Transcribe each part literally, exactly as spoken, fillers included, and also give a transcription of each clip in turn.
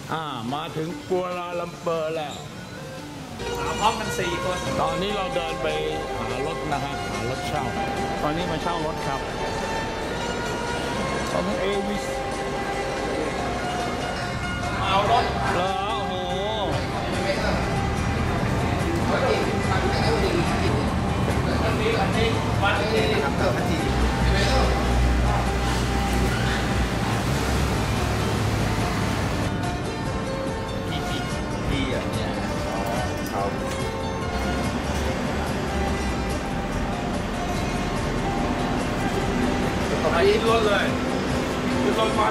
อ่ามาถึงกัวลาลัมเปอร์แล้วมาพร้อมกันสี่คนตอนนี้เราเดินไปหารถนะฮะหารถเช่าตอนนี้มาเช่ารถครับของเอวิสเอารถแล้วโอ้โหอันนี้อันนี้วันนี้ครับเติมพันจีกี่ปีปีอ่ะเนี่ยเขาไปขึ้นรถเลยขึ้นรถมา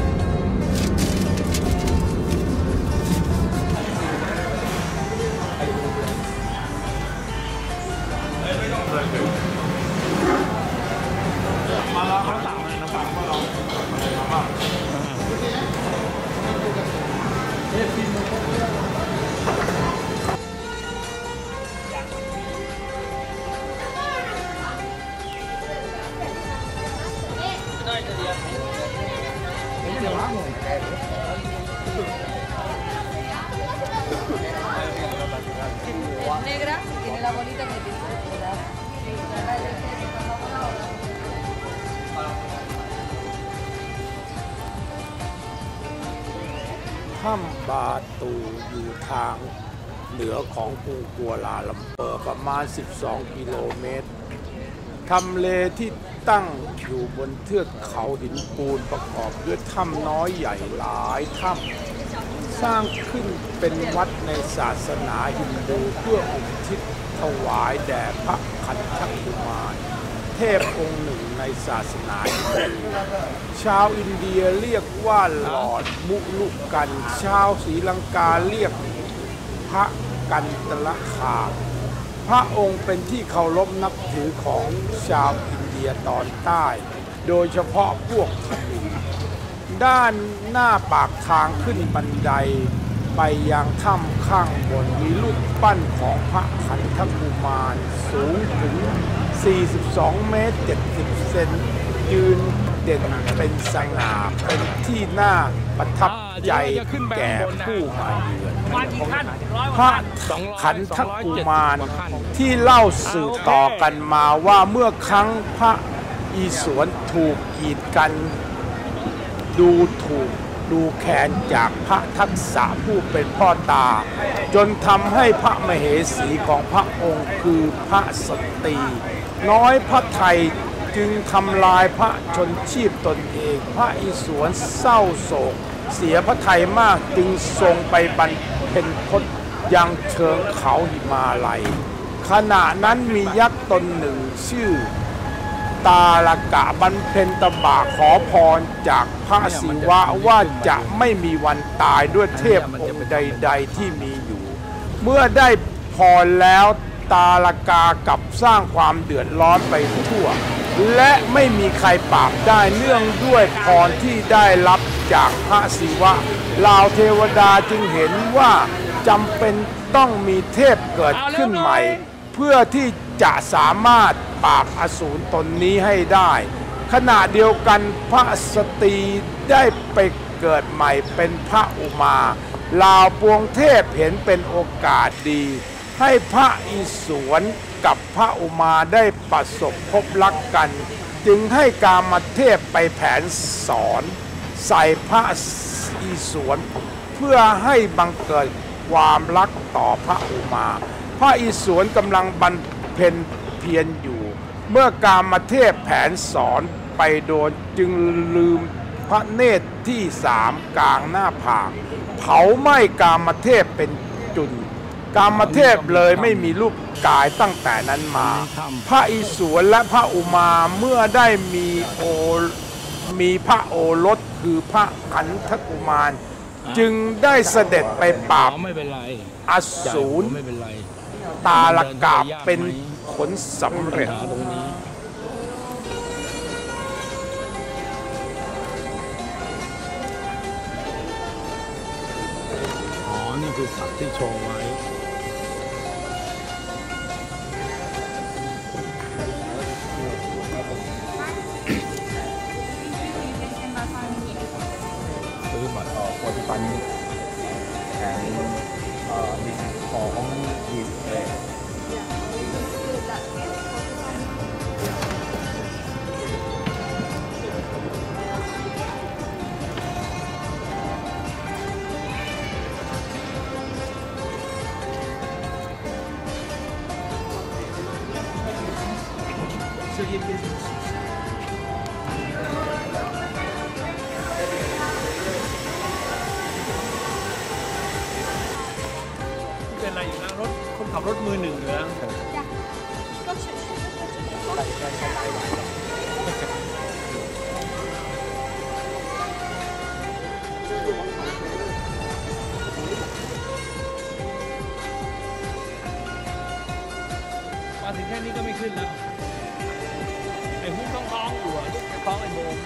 มาแล้วเขาสั่งเลยนะสั่งมาเรามา negra tiene la bolita que tiene que ถ้ำบาตูอยู่ทางเหนือของกรุงกัวลาลัมเปอร์ประมาณสิบสองกิโลเมตรทำเลที่ตั้งอยู่บนเทือกเขาหินปูนประกอบด้วยถ้ำน้อยใหญ่หลายถ้ำสร้างขึ้นเป็นวัดในศาสนาฮินดูเพื่ออุทิศถวายแด่พระขันธกุมารเทพองค์หนึ่งในศาสนาฮินดูชาวอินเดียเรียกว่าหลอดมุลุกันชาวศรีลังกาเรียกพระกันตละคาพระองค์เป็นที่เคารพนับถือของชาวอินเดียตอนใต้ โดยเฉพาะพวกทมิฬด้านหน้าปากทางขึ้นบันไดไปยังถ้ำข้างบนมีรูปปั้นของพระขันธกุมารสูงถึง สี่สิบสอง เมตร เจ็ดสิบ เซนยืนเด่นเป็นสง่าเป็นที่น่าประทับใจแก่ผู้มาเยือนพระขันธกุมารที่เล่าสืบต่อกันมาว่าเมื่อครั้งพระอิศวรถูกกีดกันดูถูกดูแคลนจากพระทักษะผู้เป็นพ่อตาจนทำให้พระมเหสีของพระองค์คือพระสตรีน้อยพระไทยจึงทำลายพระชนชีพตนเองพระอิศวรเศร้าโศกเสียพระทัยมากจึงทรงไปบำเพ็ญพจน์ยังเชิงเขาหิมาลัยขณะนั้นมียักษ์ตนหนึ่งชื่อตาลกะบรรเพ็ญตบะขอพรจากพระศิวะว่าจะไม่มีวันตายด้วยเทพองค์ใดๆที่มีอยู่เมื่อได้พรแล้วตาลกากับสร้างความเดือดร้อนไปทั่วและไม่มีใครปราบได้เนื่องด้วยพรที่ได้รับจากพระศิวะเหล่าเทวดาจึงเห็นว่าจำเป็นต้องมีเทพเกิดขึ้นใหม่เพื่อที่จะสามารถปราบอสูรตนนี้ให้ได้ขณะเดียวกันพระสตรีได้ไปเกิดใหม่เป็นพระอุมาเหล่าปวงเทพเห็นเป็นโอกาสดีให้พระอิศวรกับพระอุมาได้ประสบพบรักกันจึงให้กามเทพไปแผนสอนใส่พระอิศวรเพื่อให้บังเกิดความรักต่อพระอุมาพระอิศวรกำลังบำเพ็ญเพียรอยู่เมื่อกามเทพแผนสอนไปโดนจึงลืมพระเนตรที่สามกลางหน้าผากเผาไหม้กามเทพเป็นจุนกามเทพเลยไม่มีรูปกายตั้งแต่นั้นมาพระอิศวรและพระอุมาเมื่อได้มีโอมีพระโอรสคือพระขันธกุมารจึงได้เสด็จไปปราบอสูรตาลกะเป็นผลสำเร็จตรงนี้อ๋อนี่คือสัตว์ที่โชว์ไว้ซื้อบัตรออกปัจจุบันนี้แข็งเอ่อมีของหินเลยเป็นอะไรอยู่นะรถคนขับรถมือหนึ่งเหรอ มาถึงแค่นี้ก็ไม่ขึ้นแล้ว ไอ้หุ้นต้องร้องอยู่อ่ะลูกจะคล้องไอ้โบม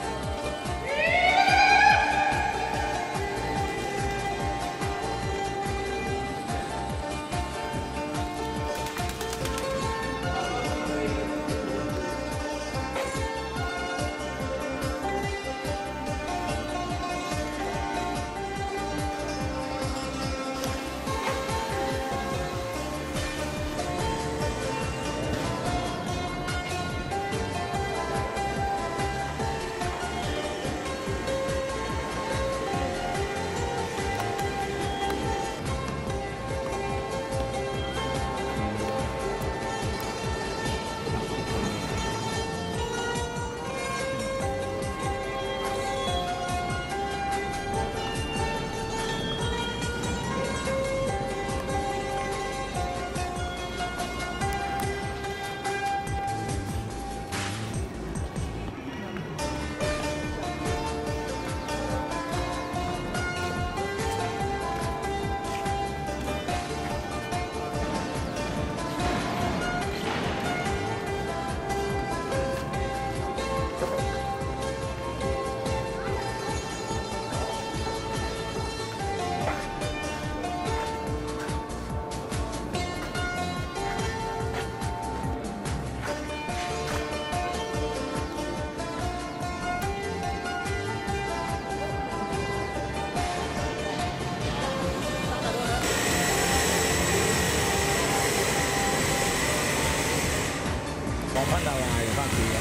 ของพระนารายณ์บ้างดีแล้ว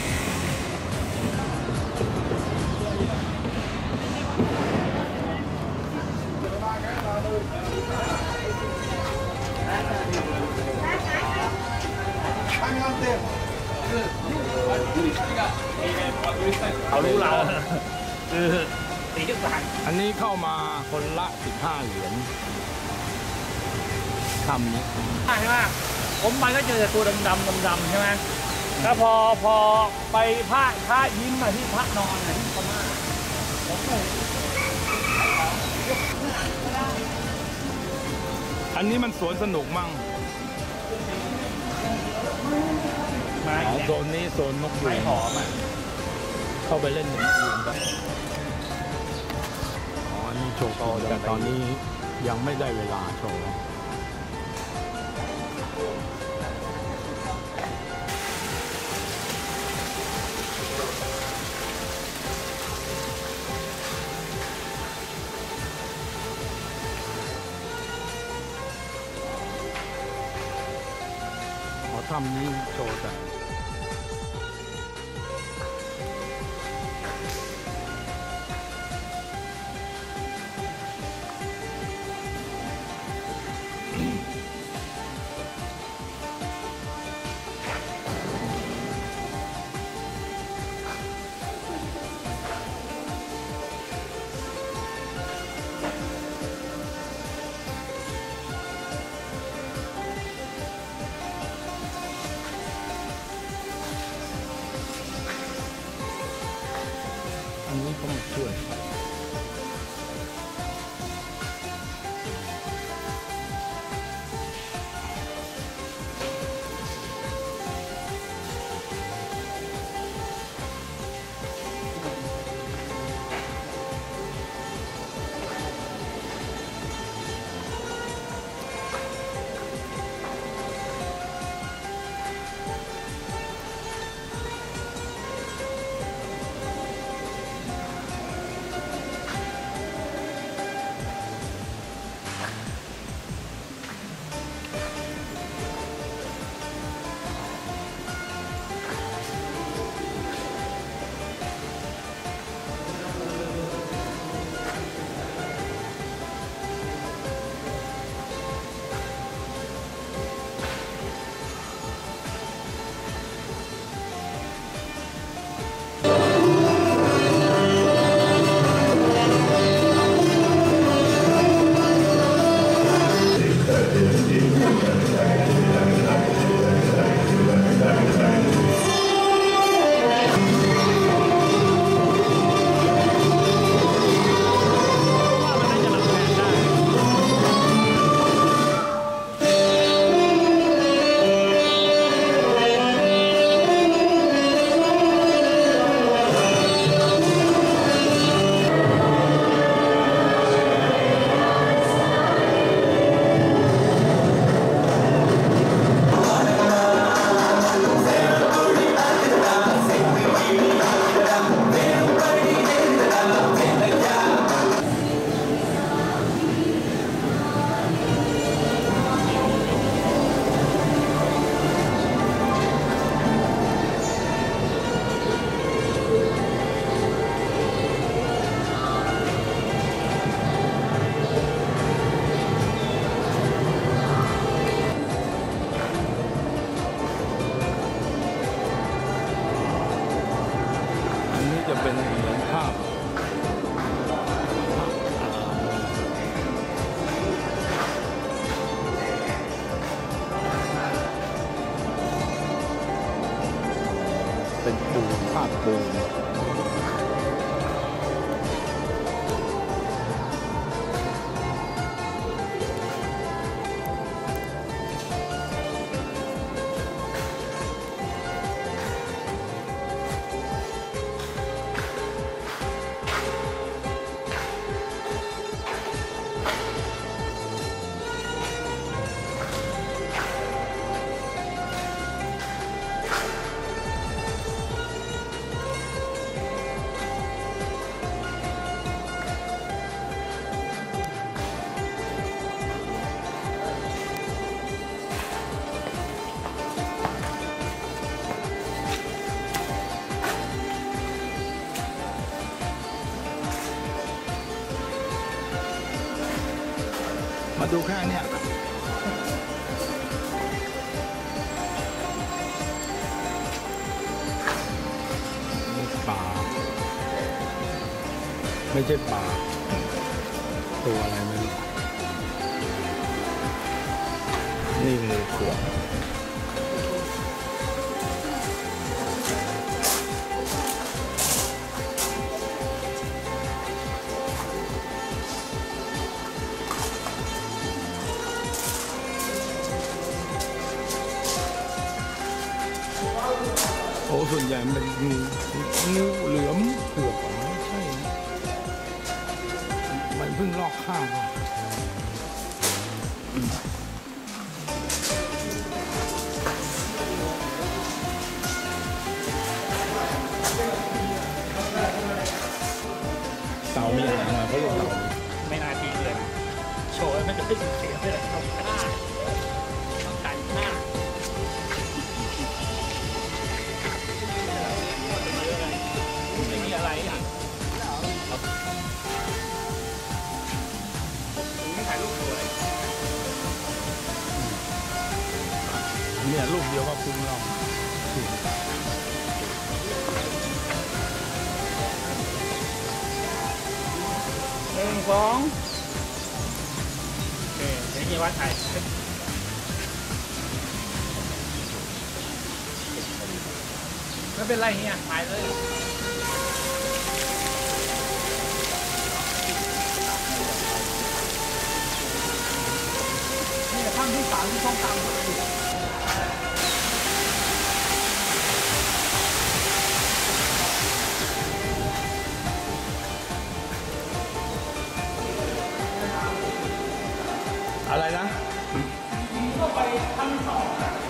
เขารู้เราคือตีกันสั่งอันนี้เข้ามาคนละสิบห้าเหรียญคำนี้ใช่ไหมผมไปก็เจอแต่ตัวดำๆดำๆใช่ไหมแล้วพอพอไปพระพระยิ้มมาที่พระนอนนะที่พม่าผมก็อันนี้มันสวนสนุกมั่งอ๋อโซนนี้โซนนกยูงหอมอ่ะเข้าไปเล่นนกยูงกันอ๋อนี่โชว์แต่ตอนนี้ยังไม่ได้เวลาโชว์ถ้ำนี้โชว์แต่ปู มาดูข้างเนี่ยปลาไม่ใช่ปลาตัวอะไรไม่รู้นี่งูขวดโอ้ส่วนใหญ่มันเป็นงูงูเหลือมเผือกไม่ใช่นะมันเพิ่งลอกข้าวมาเต่ามีอะไรมาเขาเรียกเต่าไม่น่าทีเลยโชว์ไม่จะได้เสียเลยต้องฆ่าต้องการฆ่าไม่มีอะไรอ่ะไม่ถ่ายรูปสวยเนี่ยรูปเดียวก็คุ้มเราหนึ่งสองโอเคเดี๋ยวนี้วัดถ่ายไม่เป็นไรเฮียถ่ายเลยนี่ขั้นที่สามที่ต้องตามอะไรนะก็ไปขั้นสอง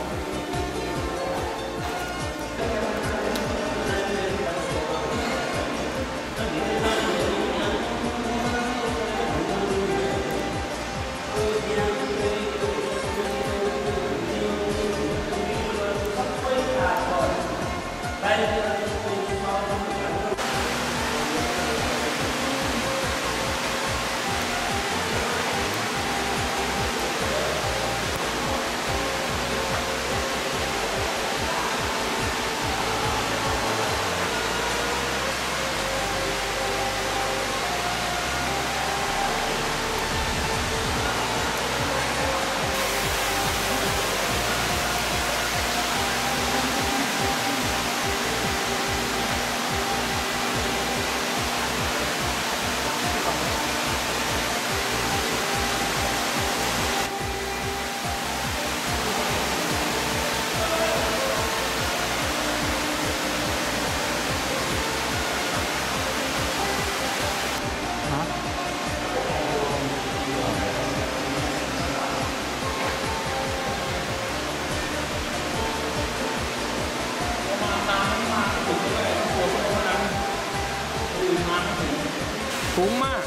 คุ้มมาก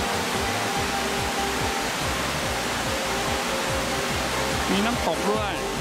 มีน้ำตกด้วย